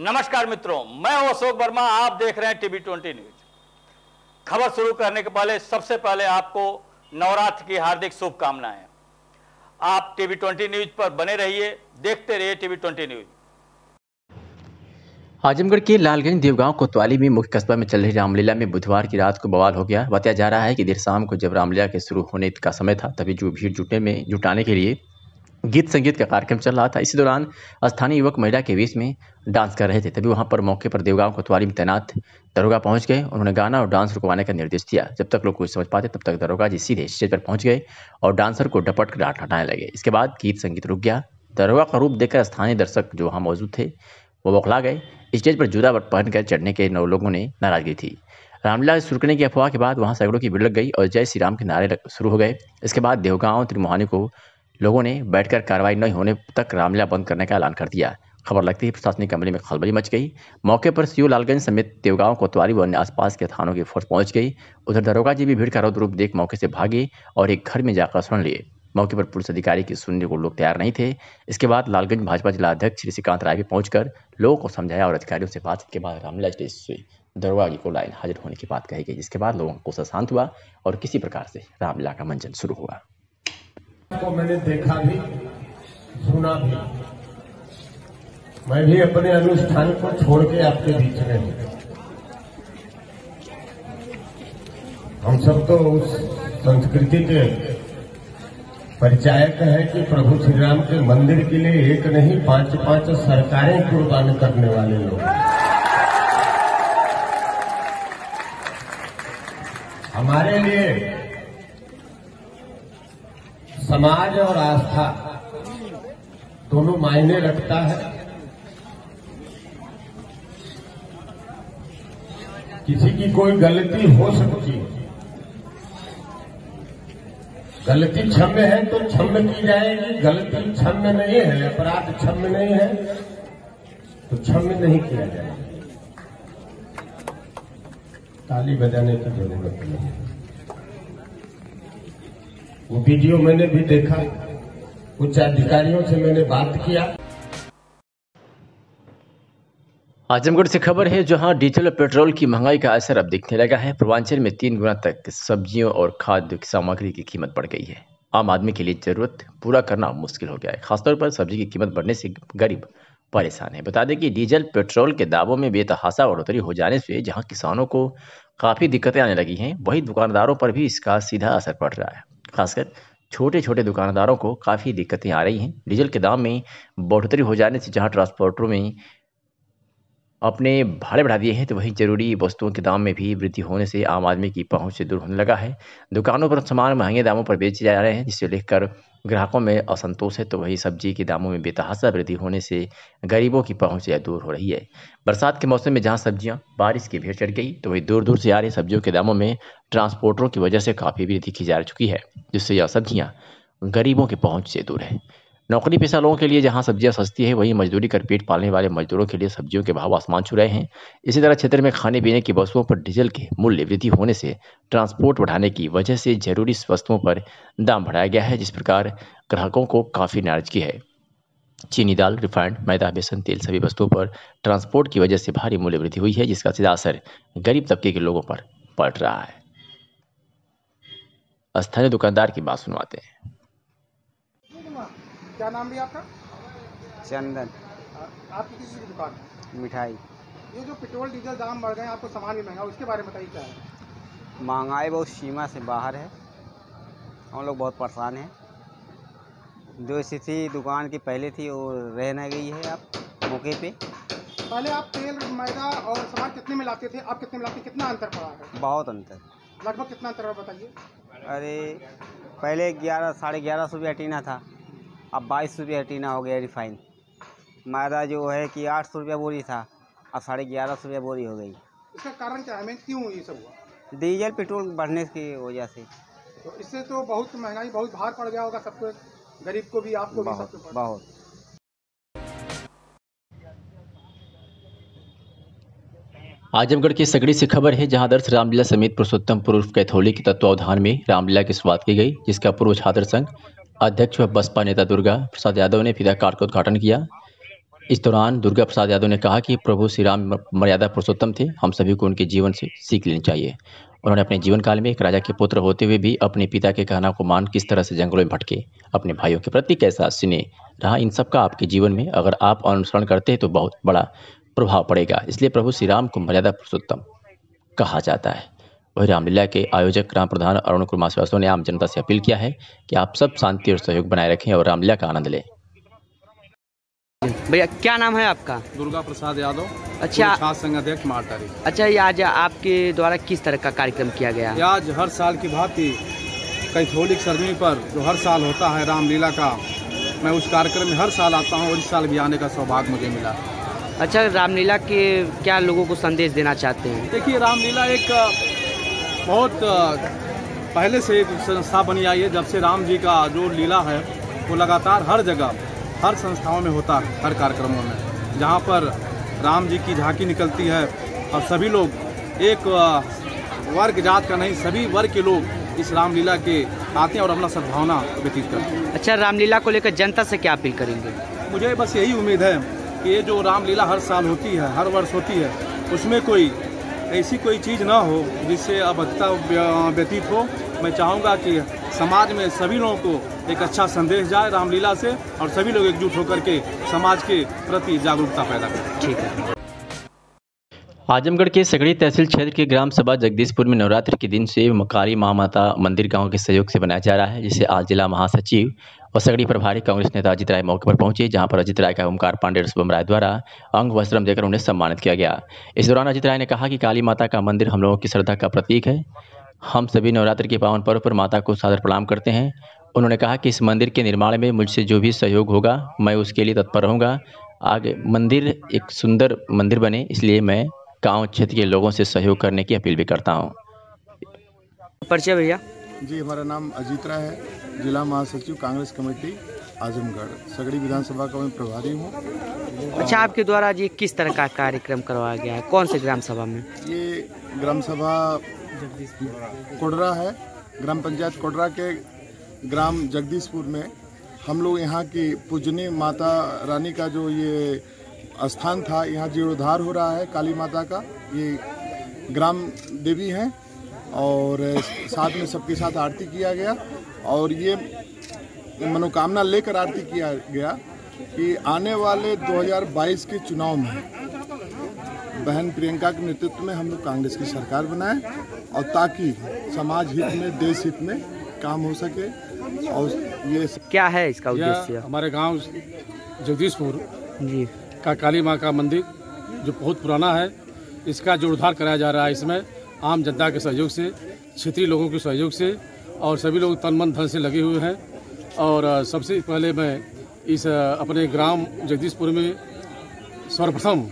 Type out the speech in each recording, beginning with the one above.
नमस्कार मित्रों, मैं हूं अशोक वर्मा। आप देख रहे हैं टीवी 20 न्यूज। खबर शुरू करने के पहले सबसे पहले आपको नवरात्र की हार्दिक शुभकामनाएं। आप टीवी 20 न्यूज पर बने रहिए, देखते रहिए टीवी 20 न्यूज। आजमगढ़ के लालगंज देवगांव कोतवाली में मुख्य कस्बा में चल रही रामलीला में बुधवार की रात को बवाल हो गया। बताया जा रहा है कि देर शाम को जब रामलीला के शुरू होने का समय था, तभी जो भीड़ जुटाने के लिए गीत संगीत का कार्यक्रम चल रहा था। इसी दौरान स्थानीय युवक महिला के बीच में डांस कर रहे थे। तभी वहां पर मौके पर देवगांव कोतवाली में तैनात दरोगा पहुंच गए। उन्होंने गाना और डांस रुकवाने का निर्देश दिया। जब तक लोग कुछ समझ पाते तब तक दरोगा जी सीधे स्टेज पर पहुंच गए और डांसर को डपट कर हटाने लगे। इसके बाद गीत संगीत रुक गया। दरोगा का रूप देखकर स्थानीय दर्शक जो वहाँ मौजूद थे वो बौखला गए। स्टेज पर जूता पहनकर चढ़ने के 9 लोगों ने नाराजगी थी। रामलीला शुरू करने की अफवाह के बाद वहां सैकड़ों की भीड़ लग गई और जय श्री राम के नारे शुरू हो गए। इसके बाद देवगांव त्रिमोहानी को लोगों ने बैठकर कार्रवाई न होने तक रामलीला बंद करने का ऐलान कर दिया। खबर लगती ही प्रशासनिक अमले में खलबली मच गई। मौके पर सीओ लालगंज समेत देवगांव कोतवाली व अन्य आसपास के थानों की फोर्स पहुंच गई। उधर दरोगा जी भी भीड़ का रौद्र रूप देख मौके से भागे और एक घर में जाकर शरण लिए। मौके पर पुलिस अधिकारी की सुनने को लोग तैयार नहीं थे। इसके बाद लालगंज भाजपा जिला अध्यक्ष श्री श्रीकांत राय भी पहुंचकर लोगों को समझाया और अधिकारियों से बातचीत के बाद रामलीला स्टेज से दरोगा जी को लाइन हाजिर होने की बात कही गई, जिसके बाद लोगों को शांत हुआ और किसी प्रकार से रामलीला का मंचन शुरू हुआ। को मैंने देखा भी, सुना भी। मैं भी अपने अनुष्ठान को छोड़ के आपके बीच में हूं। हम सब तो उस संस्कृति के परिचायक हैं कि प्रभु श्री राम के मंदिर के लिए एक नहीं 5-5 सरकारें कुर्बान करने वाले लोग। हमारे लिए समाज और आस्था दोनों मायने रखता है। किसी की कोई गलती हो सकती है, गलती क्षम्य है तो क्षम्य की जाएगी। गलती क्षम्य नहीं है, अपराध क्षम्य नहीं है तो क्षम्य नहीं किया जाएगा। ताली बजाने की जरूरत नहीं है। वो वीडियो मैंने भी देखा, उच्च अधिकारियों से मैंने बात किया। आजमगढ़ से खबर है, जहां डीजल और पेट्रोल की महंगाई का असर अब दिखने लगा है। पूर्वांचल में 3 गुना तक सब्जियों और खाद्य सामग्री की कीमत बढ़ गई है। आम आदमी के लिए जरूरत पूरा करना मुश्किल हो गया है। खासतौर पर सब्जी की कीमत बढ़ने से गरीब परेशान है। बता दें कि डीजल पेट्रोल के दामों में बेतहाशा बढ़ोतरी हो जाने से जहां किसानों को काफ़ी दिक्कतें आने लगी हैं, वहीं दुकानदारों पर भी इसका सीधा असर पड़ रहा है। खासकर छोटे छोटे दुकानदारों को काफ़ी दिक्कतें आ रही हैं। डीजल के दाम में बढ़ोतरी हो जाने से जहां ट्रांसपोर्टरों में अपने भाड़े बढ़ा दिए हैं, तो वहीं जरूरी वस्तुओं के दाम में भी वृद्धि होने से आम आदमी की पहुंच से दूर होने लगा है। दुकानों पर सामान महंगे दामों पर बेचे जा रहे हैं, जिसे लेकर ग्राहकों में असंतोष है। तो वहीं सब्जी के दामों में बेतहाशा वृद्धि होने से गरीबों की पहुंच से दूर हो रही है। बरसात के मौसम में जहां सब्जियां बारिश की भीड़ चढ़ गई, तो वहीं दूर दूर से आ रही सब्जियों के दामों में ट्रांसपोर्टरों की वजह से काफ़ी वृद्धि की जा चुकी है, जिससे यह सब्जियाँ गरीबों की पहुँच से दूर है। नौकरी पेशा लोगों के लिए जहां सब्जियां सस्ती है, वहीं मजदूरी कर पेट पालने वाले मजदूरों के लिए सब्जियों के भाव आसमान छू रहे हैं। इसी तरह क्षेत्र में खाने पीने की वस्तुओं पर डीजल के मूल्य वृद्धि होने से ट्रांसपोर्ट बढ़ाने की वजह से जरूरी वस्तुओं पर दाम बढ़ाया गया है, जिस प्रकार ग्राहकों को काफ़ी नाराजगी है। चीनी, दाल, रिफाइंड, मैदा, बेसन, तेल सभी वस्तुओं पर ट्रांसपोर्ट की वजह से भारी मूल्य वृद्धि हुई है, जिसका सीधा असर गरीब तबके के लोगों पर पड़ रहा है। स्थानीय दुकानदार की बात सुनवाते हैं। क्या नाम भी आपका? चंदन। आपकी किसी की दुकान है? मिठाई। ये जो पेट्रोल डीजल दाम बढ़ गए, आपको सामान भी महंगा, उसके बारे में बताइए क्या है? महंगाई बहुत सीमा से बाहर है। हम लोग बहुत परेशान हैं। जो स्थिति दुकान की पहले थी वो रह न गई है अब मौके पे। पहले आप तेल, मैदा और सामान कितने में लाते थे, अब कितने में लाते हैं? कितना अंतर पड़ा है? बहुत अंतर। लगभग कितना अंतर है बताइए। अरे पहले 11-11.5 रुपया टीना था, अब 22 रुपया टीना हो गया रिफाइन। मैदा जो है कि 800 रुपया बोरी था, अब 1150 रुपया बोरी हो गई। इसका कारण क्या है, क्यों ये सब हुआ? डीजल पेट्रोल बढ़ने की वजह से। तो इससे तो बहुत महंगाई, बहुत भार पड़ गया होगा सबको, गरीब को भी, आपको भी, सबको। बहुत। आजमगढ़ की सगड़ी से खबर है, जहां आदर्श रामलीला समेत पुरुषोत्तमपुर उर्फ कैथोली के तत्वावधान में रामलीला की शुरुआत की गई, जिसका पूर्व छात्र संघ अध्यक्ष व बसपा नेता दुर्गा प्रसाद यादव ने फिदा कार्ड का उद्घाटन किया। इस दौरान दुर्गा प्रसाद यादव ने कहा कि प्रभु श्री राम मर्यादा पुरुषोत्तम थे, हम सभी को उनके जीवन से सीख लेनी चाहिए। उन्होंने अपने जीवन काल में एक राजा के पुत्र होते हुए भी अपने पिता के कहना को मान किस तरह से जंगलों में भटके, अपने भाइयों के प्रति कैसा स्नेह रहा, इन सब का आपके जीवन में अगर आप अनुसरण करते हैं तो बहुत बड़ा प्रभाव पड़ेगा। इसलिए प्रभु श्री राम को मर्यादा पुरुषोत्तम कहा जाता है। वही रामलीला के आयोजक ग्राम प्रधान अरुण कुमार श्रीवास्तव ने आम जनता से अपील किया है कि आप सब शांति और सहयोग बनाए रखें और रामलीला का आनंद लें। भैया क्या नाम है आपका? दुर्गा प्रसाद यादव। अच्छा, छात्र संघ अध्यक्ष मारतारी। अच्छा, ये आज आपके द्वारा किस तरह का कार्यक्रम किया गया? आज हर साल की भांति कैथोलिक सरजमी पर जो हर साल होता है रामलीला का, मैं उस कार्यक्रम में हर साल आता हूँ और इस साल भी आने का सौभाग्य मुझे मिला। अच्छा, रामलीला के क्या लोगों को संदेश देना चाहते हैं? देखिए, रामलीला एक बहुत पहले से एक संस्था बनी आई है। जब से राम जी का जो लीला है वो लगातार हर जगह हर संस्थाओं में होता है, हर कार्यक्रमों में, जहाँ पर राम जी की झांकी निकलती है और सभी लोग एक वर्ग जात का नहीं, सभी वर्ग के लोग इस रामलीला के आते हैं और अपना सद्भावना व्यतीत करते हैं। अच्छा, रामलीला को लेकर जनता से क्या अपील करेंगे? मुझे बस यही उम्मीद है कि ये जो रामलीला हर साल होती है, हर वर्ष होती है, उसमें कोई ऐसी कोई चीज़ ना हो जिससे अभद्रता व्यतीत हो। मैं चाहूँगा कि समाज में सभी लोगों को एक अच्छा संदेश जाए रामलीला से और सभी लोग एकजुट होकर के समाज के प्रति जागरूकता पैदा करें। ठीक है। आजमगढ़ के सकड़ी तहसील क्षेत्र के ग्राम सभा जगदीशपुर में नवरात्र के दिन से काली महामाता मंदिर गांव के सहयोग से बनाया जा रहा है, जिसे आज जिला महासचिव और सकड़ी प्रभारी कांग्रेस नेता अजित राय मौके पर पहुंचे, जहां पर अजित राय का ओमकार पांडे और शुभम राय द्वारा अंग वस्त्रम देकर उन्हें सम्मानित किया गया। इस दौरान अजित राय ने कहा कि काली माता का मंदिर हम लोगों की श्रद्धा का प्रतीक है। हम सभी नवरात्र के पावन पर्व पर माता को सादर प्रणाम करते हैं। उन्होंने कहा कि इस मंदिर के निर्माण में मुझसे जो भी सहयोग होगा मैं उसके लिए तत्पर रहूँगा। आगे मंदिर एक सुंदर मंदिर बने, इसलिए मैं गाँव क्षेत्र के लोगों से सहयोग करने की अपील भी करता हूँ। परिचय भैया जी, हमारा नाम अजीत राय है, जिला महासचिव कांग्रेस कमेटी आजमगढ़, सकड़ी विधानसभा का मैं प्रभारी हूँ। अच्छा, आपके द्वारा जी किस तरह का कार्यक्रम करवाया गया है? कौन से ग्राम सभा में? ये ग्राम सभा कोडरा है, ग्राम पंचायत कोडरा के ग्राम जगदीशपुर में। हम लोग यहाँ की पूजनीय माता रानी का जो ये स्थान था, यहाँ जीर्णोद्धार हो रहा है काली माता का। ये ग्राम देवी हैं और साथ में सबके साथ आरती किया गया और ये मनोकामना लेकर आरती किया गया कि आने वाले 2022 के चुनाव में बहन प्रियंका के नेतृत्व में हम लोग कांग्रेस की सरकार बनाएं और ताकि समाज हित में, देश हित में काम हो सके। और ये क्या है इसका उद्देश्य? हमारे गांव जगदीशपुर जी का काली माँ का मंदिर जो बहुत पुराना है, इसका जीर्णोद्धार कराया जा रहा है। इसमें आम जनता के सहयोग से, क्षेत्रीय लोगों के सहयोग से और सभी लोग तन मन धन से लगे हुए हैं। और सबसे पहले मैं इस अपने ग्राम जगदीशपुर में सर्वप्रथम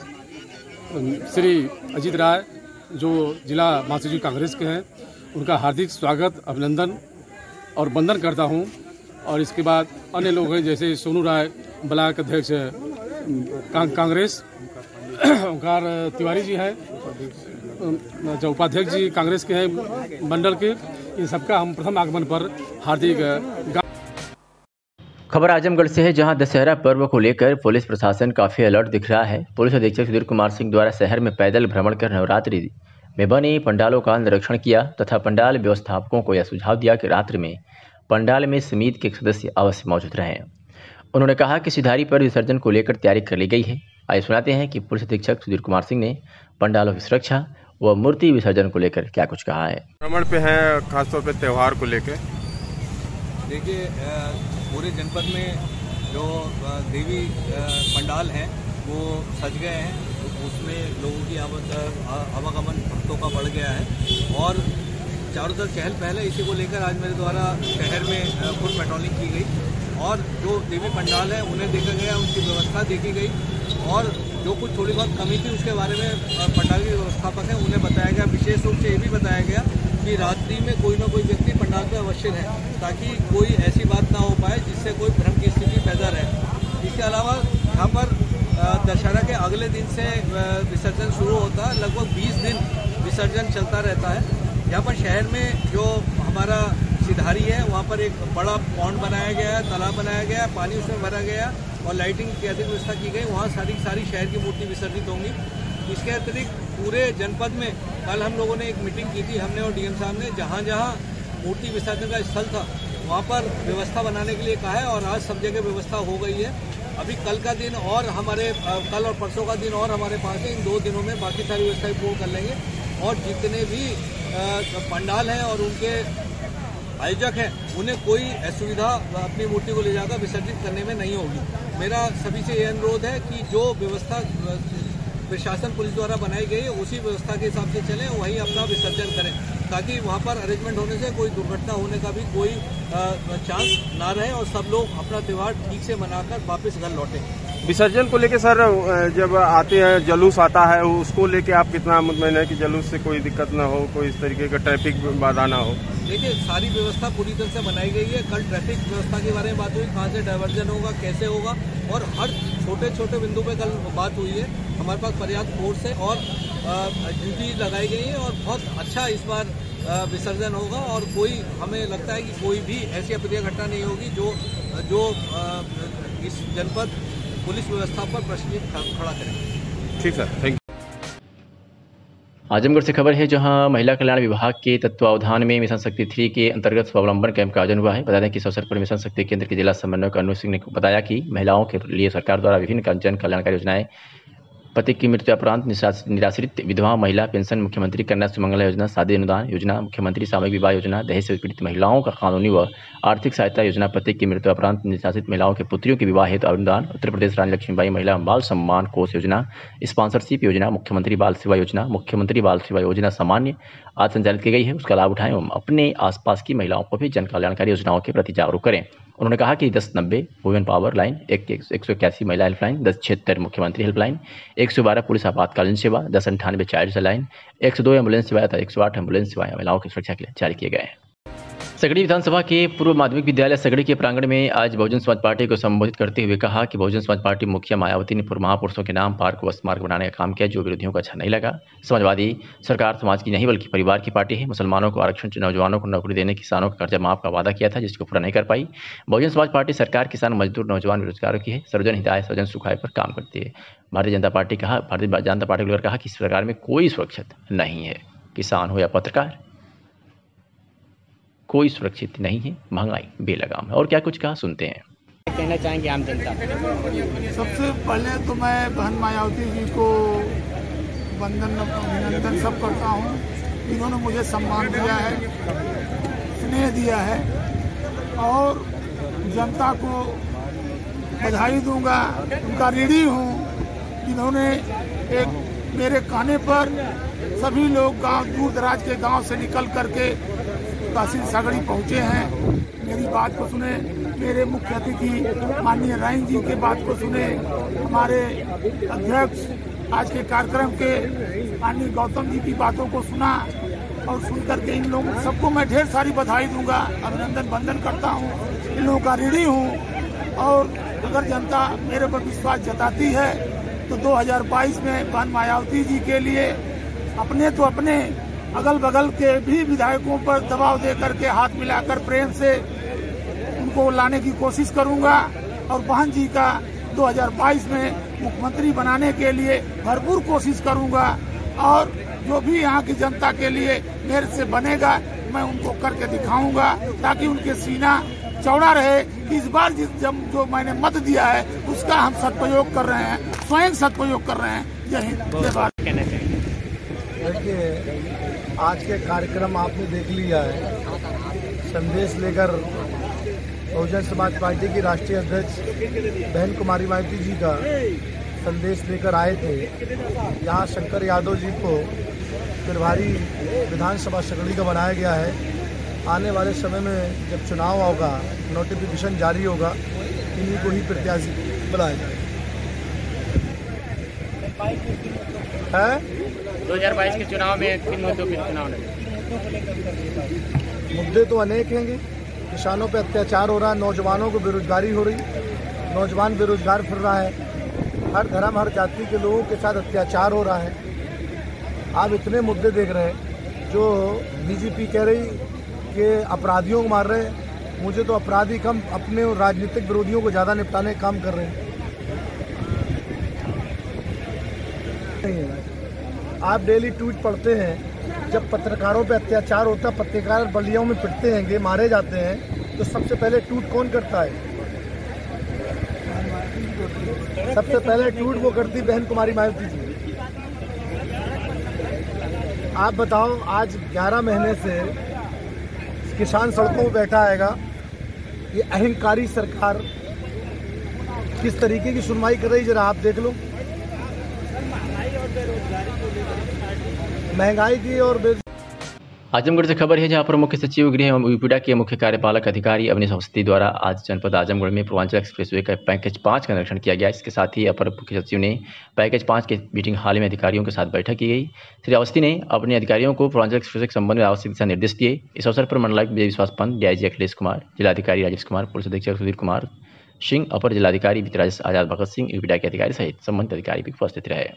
श्री अजित राय जो जिला महासचिव कांग्रेस के हैं, उनका हार्दिक स्वागत, अभिनंदन और वंदन करता हूं। और इसके बाद अन्य लोग हैं जैसे सोनू राय ब्लॉक अध्यक्ष कांग्रेस, ओंकार तिवारी जी हैं, जो उपाध्यक्ष जी कांग्रेस के हैं मंडल के, इन सबका हम प्रथम आगमन पर हार्दिक। खबर आजमगढ़ से है, जहां दशहरा पर्व को लेकर पुलिस प्रशासन काफी अलर्ट दिख रहा है। पुलिस अधीक्षक सुधीर कुमार सिंह द्वारा शहर में पैदल भ्रमण कर नवरात्रि में बने पंडालों का निरीक्षण किया तथा पंडाल व्यवस्थापकों को यह सुझाव दिया कि रात्रि में पंडाल में समिति के सदस्य अवश्य मौजूद रहें। उन्होंने कहा कि सिधारी पर विसर्जन को लेकर तैयारी कर ली गई है। आइए सुनाते हैं कि पुलिस अधीक्षक सुधीर कुमार सिंह ने पंडालों की सुरक्षा व मूर्ति विसर्जन को लेकर क्या कुछ कहा है। भ्रमण पे है, खासतौर पे त्यौहार को लेकर। देखिए, पूरे जनपद में जो देवी पंडाल हैं वो सज गए हैं, उसमें लोगों की आवागमन भक्तों का बढ़ गया है और चारों तरफ चहल पहल है। इसी को लेकर आज मेरे द्वारा शहर में फुल पेट्रोलिंग की गई और जो देवी पंडाल है उन्हें देखा गया, उनकी व्यवस्था देखी गई और जो कुछ थोड़ी बहुत कमी थी उसके बारे में पंडाल के व्यवस्थापक हैं उन्हें बताया गया। विशेष रूप से ये भी बताया गया कि रात्रि में कोई ना कोई व्यक्ति पंडाल पर अवश्य है ताकि कोई ऐसी बात ना हो पाए जिससे कोई भ्रम की स्थिति पैदा रहे। इसके अलावा यहाँ पर दशहरा के अगले दिन से विसर्जन शुरू होता है, लगभग 20 दिन विसर्जन चलता रहता है। यहाँ पर शहर में जो हमारा सिधारी है, वहाँ पर एक बड़ा पॉन्ड बनाया गया है, तालाब बनाया गया है, पानी उसमें भरा गया और लाइटिंग की अधिक व्यवस्था की गई। वहाँ सारी शहर की मूर्ति विसर्जित होंगी। इसके अतिरिक्त पूरे जनपद में कल हम लोगों ने एक मीटिंग की थी, हमने और डीएम साहब ने, जहाँ जहाँ मूर्ति विसर्जन का स्थल था वहाँ पर व्यवस्था बनाने के लिए कहा है और आज सब जगह व्यवस्था हो गई है। अभी कल का दिन और हमारे कल और परसों का दिन और हमारे पास है, इन 2 दिनों में बाकी सारी व्यवस्थाएं पूर्ण कर लेंगे और जितने भी पंडाल हैं और उनके आयोजक हैं उन्हें कोई असुविधा अपनी मूर्ति को ले जाकर विसर्जित करने में नहीं होगी। मेरा सभी से यह अनुरोध है कि जो व्यवस्था प्रशासन पुलिस द्वारा बनाई गई है उसी व्यवस्था के हिसाब से चलें, वहीं अपना विसर्जन करें, ताकि वहाँ पर अरेंजमेंट होने से कोई दुर्घटना होने का भी कोई चांस ना रहे और सब लोग अपना त्यौहार ठीक से मनाकर वापस घर लौटें। विसर्जन को लेके सर जब आते हैं जुलूस आता है उसको लेके आप कितना मुतमईन है कि जुलूस से कोई दिक्कत ना हो, कोई इस तरीके का ट्रैफिक बाधा ना हो? देखिए सारी व्यवस्था पूरी तरह से बनाई गई है। कल ट्रैफिक व्यवस्था के बारे में बात हुई, कहाँ से डायवर्जन होगा, कैसे होगा और हर छोटे छोटे बिंदु पे कल बात हुई है। हमारे पास पर्याप्त फोर्स है और ड्यूटी लगाई गई है और बहुत अच्छा इस बार विसर्जन होगा और कोई हमें लगता है कि कोई भी ऐसी अप्रिय घटना नहीं होगी जो इस जनपद पुलिस व्यवस्था पर प्रश्न खड़ा करें। ठीक सर, थैंक यू। आजमगढ़ से खबर है जहां महिला कल्याण विभाग के तत्वावधान में मिशन शक्ति 3 के अंतर्गत स्वावलंबन कैंप का आयोजन हुआ है। बता दें कि इस अवसर पर मिशन शक्ति केंद्र के जिला समन्वयक अनु सिंह ने बताया कि महिलाओं के लिए सरकार द्वारा विभिन्न जन कल्याणकारी योजनाएं, पति की मृत्यु उपरांत निराश्रित विधवा महिला पेंशन, मुख्यमंत्री कन्या सुमंगला योजना, शादी अनुदान योजना, मुख्यमंत्री सामूहिक विवाह योजना, दहेज से पीड़ित महिलाओं का कानूनी व आर्थिक सहायता योजना, पति की मृत्यु उपरांत निराश्रित महिलाओं के पुत्रियों के विवाह हेतु अनुदान, उत्तर प्रदेश रानी लक्ष्मीबाई महिला बाल सम्मान कोष योजना, स्पॉन्सरशिप योजना, मुख्यमंत्री बाल सेवा योजना, मुख्यमंत्री बाल सेवा योजना सामान्य आज संचालित की गई है। उसका लाभ उठाएं एवं अपने आसपास की महिलाओं को भी जन कल्याणकारी योजनाओं के प्रति जागरूक करें। उन्होंने कहा कि 1090 वुमेन पावर लाइन, 181 महिला हेल्पलाइन, 1076 मुख्यमंत्री हेल्पलाइन, 112 पुलिस आपातकालीन सेवा, 1098 चाइल्ड लाइन, 102 एम्बुलेंस सेवाएं तथा 108 एम्बुलेंस सेवाएं महिलाओं की सुरक्षा के लिए जारी किए गए हैं। सगड़ी विधानसभा के पूर्व माध्यमिक विद्यालय सगड़ी के प्रांगण में आज बहुजन समाज पार्टी को संबोधित करते हुए कहा कि बहुजन समाज पार्टी मुखिया मायावती ने पूर्व महापुरुषों के नाम पार्क व स्मारक बनाने का काम किया जो विरोधियों को अच्छा नहीं लगा। समाजवादी सरकार समाज की नहीं बल्कि परिवार की पार्टी है। मुसलमानों को आरक्षण, नौजवानों को नौकरी देने, किसानों का कर्जा माफ का वादा किया था जिसको पूरा नहीं कर पाई। बहुजन समाज पार्टी सरकार किसान, मजदूर, नौजवान, बेरोजगारों की है। सर्वजन हिताय सर्वजन सुखाय पर काम करती है। भारतीय जनता पार्टी को लेकर कहा कि सरकार में कोई सुरक्षित नहीं है, किसान हो या पत्रकार, कोई सुरक्षित नहीं है, महंगाई बेलगाम है। और क्या कुछ कहा सुनते हैं। कहना चाहेंगे आम जनता? सबसे पहले तो मैं बहन मायावती जी को अभिनंदन सब करता हूँ। इन्होंने मुझे सम्मान दिया है, स्नेह दिया है और जनता को बधाई दूंगा। उनका ऋणी हूँ जिन्होंने एक मेरे कहने पर सभी लोग गांव, दूर दराज के गांव से निकल करके तहसील सगड़ी पहुंचे हैं। मेरी बात को सुने, मेरे मुख्य अतिथि माननीय राइन जी के बात को सुने, हमारे अध्यक्ष आज के कार्यक्रम के माननीय गौतम जी की बातों को सुना और सुनकर के इन लोगों सबको मैं ढेर सारी बधाई दूंगा, अभिनंदन वंदन करता हूं। इन लोगों का ऋणी हूं और अगर जनता मेरे पर विश्वास जताती है तो 2022 में बहन मायावती जी के लिए अपने अगल बगल के भी विधायकों पर दबाव दे करके हाथ मिलाकर प्रेम से उनको लाने की कोशिश करूंगा और बहन जी का 2022 में मुख्यमंत्री बनाने के लिए भरपूर कोशिश करूंगा और जो भी यहाँ की जनता के लिए मेरे से बनेगा मैं उनको करके दिखाऊंगा ताकि उनके सीना चौड़ा रहे। इस बार जो मैंने मत दिया है उसका हम सदुपयोग कर रहे हैं, स्वयं सदुपयोग कर रहे हैं। जय हिंद। देखिए आज के कार्यक्रम आपने देख लिया है। संदेश लेकर बहुजन समाज पार्टी की राष्ट्रीय अध्यक्ष बहन कुमारी मायावती जी का संदेश लेकर आए थे। यहाँ शंकर यादव जी को प्रभारी विधानसभा सगड़ी का बनाया गया है। आने वाले समय में जब चुनाव होगा, नोटिफिकेशन जारी होगा, इन्हीं को ही प्रत्याशी बनाया जाएगा। 2022 के चुनाव में किन मुद्दों पे चुनाव लड़ेंगे? मुद्दे तो अनेक हैं। किसानों पे अत्याचार हो रहा है, नौजवानों को बेरोजगारी हो रही, नौजवान बेरोजगार फिर रहा है, हर धर्म हर जाति के लोगों के साथ अत्याचार हो रहा है। आप इतने मुद्दे देख रहे हैं जो बीजेपी कह रही के अपराधियों को मार रहे हैं। मुझे तो अपराधी कम, अपने राजनीतिक विरोधियों को ज़्यादा निपटाने का काम कर रहे हैं। आप डेली ट्वीट पढ़ते हैं, जब पत्रकारों पे अत्याचार होता है, पत्रकार बलियों में पिटते हैं, मारे जाते हैं, तो सबसे पहले ट्वीट कौन करता है? सबसे पहले ट्वीट वो करती बहन कुमारी मायावती जी। आप बताओ, आज 11 महीने से किसान सड़कों पर बैठा आएगा। ये अहंकारी सरकार किस तरीके की सुनवाई कर रही, जरा आप देख लो। महंगाई की और आजमगढ़ से खबर है, जहां पर मुख्य सचिव गृह एवं यूपीडा के मुख्य कार्यपालक अधिकारी अवनीश अवस्थी द्वारा आज जनपद आजमगढ़ में पूर्वांचल एक्सप्रेसवे का पैकेज 5 का निरीक्षण किया गया। इसके साथ ही अपर मुख्य सचिव ने पैकेज 5 के मीटिंग हाल में अधिकारियों के साथ बैठक की गई। श्री अवस्थी ने अपने अधिकारियों को पूर्वांचल एक्सप्रेसवे के संबंध में आवश्यक दिशा निर्देश दिए। इस अवसर पर मंडलायुक्त विजय विश्वास पंत, डीआईजी अखिलेश कुमार, जिलाधिकारी राजेश कुमार, पुलिस अधीक्षक सुधीर कुमार सिंह, अपर जिलाधिकारी वित्तराज आजाद भगत सिंह, यूपीडा के अधिकारी सहित संबंधित अधिकारी भी उपस्थित रहे।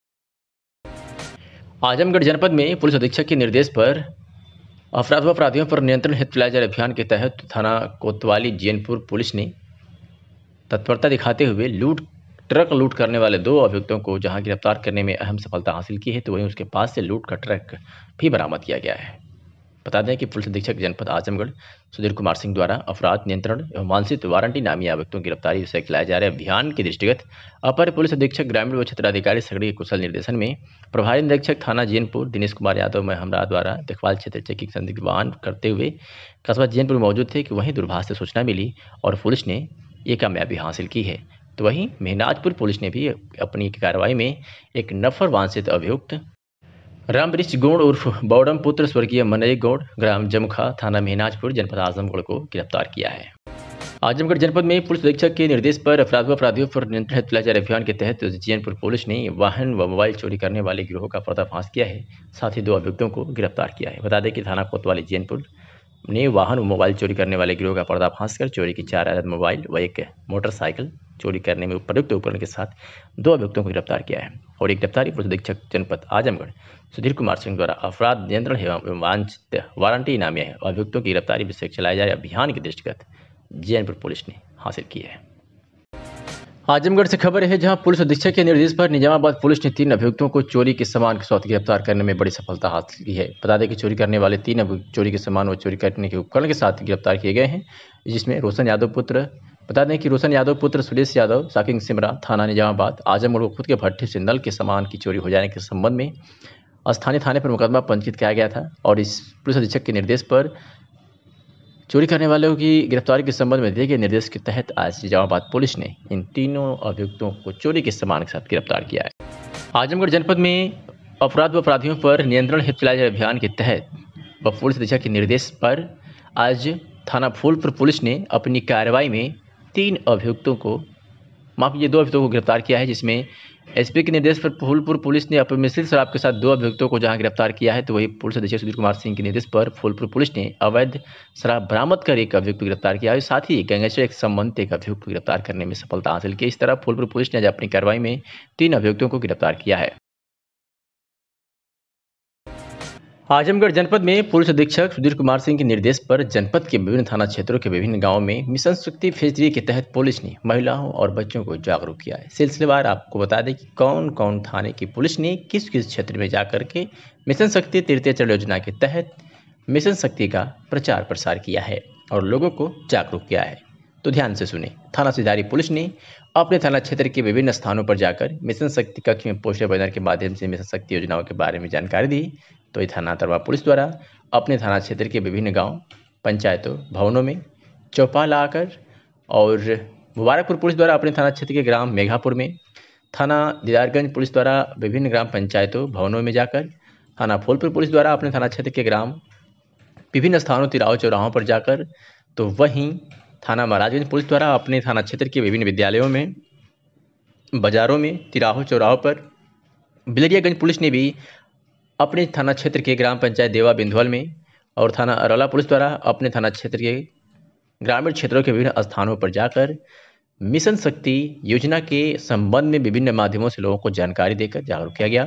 आजमगढ़ जनपद में पुलिस अधीक्षक के निर्देश पर अपराध व अपराधियों पर नियंत्रण हेतु चलाए जा रहे अभियान के तहत थाना कोतवाली जैनपुर पुलिस ने तत्परता दिखाते हुए ट्रक लूट करने वाले 2 अभियुक्तों को जहां गिरफ्तार करने में अहम सफलता हासिल की है, तो वहीं उसके पास से लूट का ट्रक भी बरामद किया गया है। बता दें कि पुलिस अधीक्षक जनपद आजमगढ़ सुधीर कुमार सिंह द्वारा अपराध नियंत्रण एवं मानसिक वारंटी नामी अभियुक्तों की गिरफ्तारी से चलाए जा रहे अभियान के दृष्टिगत अपर पुलिस अधीक्षक ग्रामीण व क्षेत्राधिकारी सगड़ी के कुशल निर्देशन में प्रभारी निरीक्षक थाना जैनपुर दिनेश कुमार यादव में हमरा द्वारा देखभाल क्षेत्र चेकिंग संदिग्ध वाहन करते हुए कस्बा जैनपुर में मौजूद थे कि वहीं दूरभाष से सूचना मिली और पुलिस ने ये कामयाबी हासिल की है। तो वहीं मेहनाजपुर पुलिस ने भी अपनी कार्रवाई में एक नफर वांछित अभियुक्त रामवृक्ष गौड़ उर्फ बौडम पुत्र स्वर्गीय मनई गौड़, ग्राम जमुखा, थाना मेहनाजपुर, जनपद आजमगढ़ को गिरफ्तार किया है। आजमगढ़ जनपद में पुलिस अधीक्षक के निर्देश पर अपराध व अपराधियों पर नियंत्रण हेतु चलाए जा रहे अभियान के तहत जैनपुर पुलिस ने वाहन व मोबाइल चोरी करने वाले गिरोह का पर्दाफाश किया है। साथ ही 2 अभियुक्तों को गिरफ्तार किया है। बता दें कि थाना कोतवाली जैनपुर ने वाहन व मोबाइल चोरी करने वाले गिरोह का पर्दाफाश कर चोरी की 4 अवैध मोबाइल व 1 मोटरसाइकिल चोरी करने में प्रयुक्त उपकरण के साथ 2 अभियुक्तों को गिरफ्तार किया है। और एक गिरफ्तारी पुलिस अधीक्षक जनपद आजमगढ़ सुधीर कुमार सिंह द्वारा अपराध नियंत्रण एवं वांछित वारंटी नामी अभियुक्तों की गिरफ्तारी विषय चलाए जा रहे अभियान के दृष्टिगत जैनपुर पुलिस ने हासिल की है। आजमगढ़ से खबर है, जहां पुलिस अधीक्षक के निर्देश पर निजामाबाद पुलिस ने 3 अभियुक्तों को चोरी के सामान के साथ गिरफ्तार करने में बड़ी सफलता हासिल की है। बता दें कि चोरी करने वाले 3 अभियुक्त चोरी के सामान व चोरी करने के उपकरण के साथ गिरफ्तार किए गए हैं, जिसमें रोशन यादव पुत्र सुरेश यादव, साकिंग सिमरा, थाना निजामाबाद आजमगढ़ को खुद के भट्ठे से नल के सामान की चोरी हो जाने के संबंध में स्थानीय थाने पर मुकदमा पंजीकृत किया गया था। और इस पुलिस अधीक्षक के निर्देश पर चोरी करने वालों की गिरफ्तारी के संबंध में दिए गए निर्देश के तहत आज निजामाबाद पुलिस ने इन 3 अभियुक्तों को चोरी के सामान के साथ गिरफ्तार किया है। आजमगढ़ जनपद में अपराध व अपराधियों पर नियंत्रण हेतु चलाए जा रहे अभियान के तहत व पुलिस अधीक्षक के निर्देश पर आज थाना फूलपुर पुलिस ने अपनी कार्रवाई में 2 अभियुक्तों को गिरफ्तार किया है, जिसमें एसपी के निर्देश पर फूलपुर पुलिस ने अपने मिश्रित शराब के साथ 2 अभियुक्तों को जहां गिरफ्तार किया है, तो वही पुलिस अधीक्षक सुधीर कुमार सिंह के निर्देश पर फूलपुर पुलिस ने अवैध शराब बरामद कर 1 अभियुक्त गिरफ्तार किया है। साथ ही गंगा से एक संबंधित 1 अभियुक्त को गिरफ्तार करने में सफलता हासिल की। इस तरह फूलपुर पुलिस ने आज अपनी कार्रवाई में 3 अभियुक्तों को गिरफ्तार किया है। आजमगढ़ जनपद में पुलिस अधीक्षक सुधीर कुमार सिंह के निर्देश पर जनपद के विभिन्न थाना क्षेत्रों के विभिन्न गांवों में मिशन शक्ति फेज 3 के तहत पुलिस ने महिलाओं और बच्चों को जागरूक किया है। सिलसिलेवार आपको बता दें कि कौन कौन थाने की पुलिस ने किस किस क्षेत्र में जाकर के मिशन शक्ति तृतीय चरण योजना के तहत मिशन शक्ति का प्रचार प्रसार किया है और लोगों को जागरूक किया है। तो ध्यान से सुने। थाना सिधारी पुलिस ने अपने थाना क्षेत्र के विभिन्न स्थानों पर जाकर मिशन शक्ति कक्ष में पोस्टर बैनर के माध्यम से मिशन शक्ति योजनाओं के बारे में जानकारी दी। तो थाना तरवा पुलिस द्वारा अपने थाना क्षेत्र के विभिन्न गांव पंचायतों भवनों में चौपाल आकर और मुबारकपुर पुलिस द्वारा अपने थाना क्षेत्र के ग्राम मेघापुर में, थाना दीदारगंज पुलिस द्वारा विभिन्न ग्राम पंचायतों भवनों में जाकर, थाना फूलपुर पुलिस द्वारा अपने थाना क्षेत्र के ग्राम विभिन्न स्थानों तिराहों चौराहों पर जाकर, तो वहीं थाना महाराजगंज पुलिस द्वारा अपने थाना क्षेत्र के विभिन्न विद्यालयों में, बाजारों में, तिराहों चौराहों पर, बिलरियागंज पुलिस ने भी अपने थाना क्षेत्र के ग्राम पंचायत देवा बिंधवल में और थाना अरौला पुलिस द्वारा अपने थाना क्षेत्र के ग्रामीण क्षेत्रों के विभिन्न स्थानों पर जाकर मिशन शक्ति योजना के संबंध में विभिन्न माध्यमों से लोगों को जानकारी देकर जागरूक किया गया।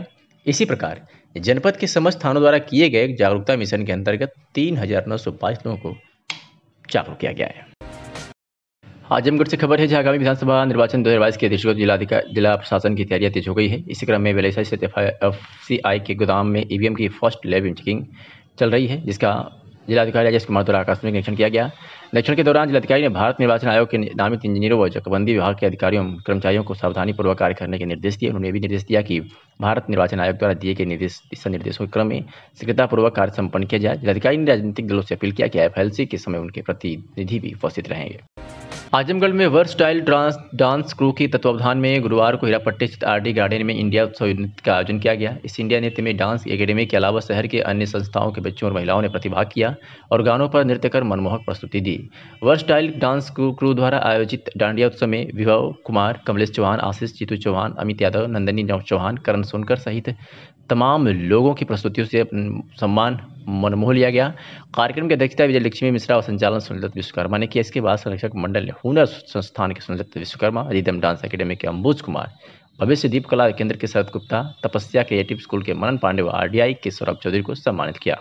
इसी प्रकार जनपद के समस्त थानों द्वारा किए गए जागरूकता मिशन के अंतर्गत 3,922 लोगों को जागरूक किया गया है। आजमगढ़ से खबर है जहां आगामी विधानसभा निर्वाचन 2022 के दृष्टिगत जिला प्रशासन की तैयारियां तेज हो गई है। इसी क्रम में वेलेसा स्थित FCI के गोदाम में EVM की फर्स्ट लैब चेकिंग चल रही है, जिसका जिलाधिकारी राजेश कुमार द्वारा आकस्मिक निरीक्षण किया गया। निरीक्षण के दौरान जिलाधिकारी ने भारत निर्वाचन आयोग के नामित इंजीनियरों व चकबंदी विभाग के अधिकारियों कर्मचारियों को सावधानीपूर्वक कार्य करने के निर्देश दिए। उन्होंने भी निर्देश दिया कि भारत निर्वाचन आयोग द्वारा दिए गए दिशा निर्देशों के क्रम में शीघ्रतापूर्वक कार्य संपन्न किया जाए। जिलाधिकारी ने राजनीतिक दलों से अपील किया कि FLC के समय उनके प्रतिनिधि भी उपस्थित रहेंगे। आजमगढ़ में वर्सटाइल डांस क्रू के तत्वावधान में गुरुवार को हीरापट्टी स्थित RD गार्डन में इंडिया उत्सव नृत्य का आयोजन किया गया। इस इंडिया नृत्य में डांस एकेडमी के अलावा शहर के अन्य संस्थाओं के बच्चों और महिलाओं ने प्रतिभाग किया और गानों पर नृत्य कर मनमोहक प्रस्तुति दी। वर्सटाइल डांस क्रू द्वारा आयोजित डांडिया उत्सव में विभव कुमार, कमलेश चौहान, आशीष, जीतू चौहान, अमित यादव, नंदनी चौहान, करण सोनकर सहित तमाम लोगों की प्रस्तुतियों से सम्मान मनमोह लिया गया। कार्यक्रम की अध्यक्षता विजय लक्ष्मी मिश्रा और संचालन सुनीलदत्त विश्वकर्मा ने किया। इसके बाद संरक्षक मंडल ने हुनर संस्थान के Sunildutt Vishwakarma, rhythm dance academy के अंबुज कुमार, भविष्य दीप कला केंद्र के शरद गुप्ता, तपस्या क्रिएटिव स्कूल के मनन पांडे व RDI के सौरभ चौधरी को सम्मानित किया।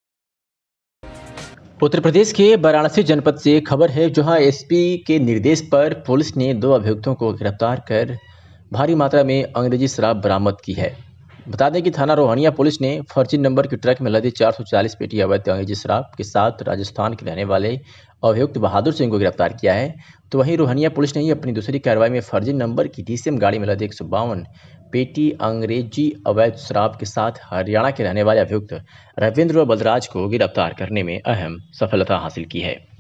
उत्तर प्रदेश के वाराणसी जनपद से खबर है जहां SP के निर्देश पर पुलिस ने 2 अभियुक्तों को गिरफ्तार कर भारी मात्रा में अंग्रेजी शराब बरामद की है। बता दें कि थाना रोहनिया पुलिस ने फर्जी नंबर की ट्रक में लदी 440 पेटी अवैध अंग्रेजी शराब के साथ राजस्थान के रहने वाले अभियुक्त बहादुर सिंह को गिरफ्तार किया है। तो वहीं रोहनिया पुलिस ने ही अपनी दूसरी कार्रवाई में फर्जी नंबर की DCM गाड़ी में लदी 152 पेटी अंग्रेजी अवैध शराब के साथ हरियाणा के रहने वाले अभियुक्त रविंद्र व बलराज को गिरफ्तार करने में अहम सफलता हासिल की है।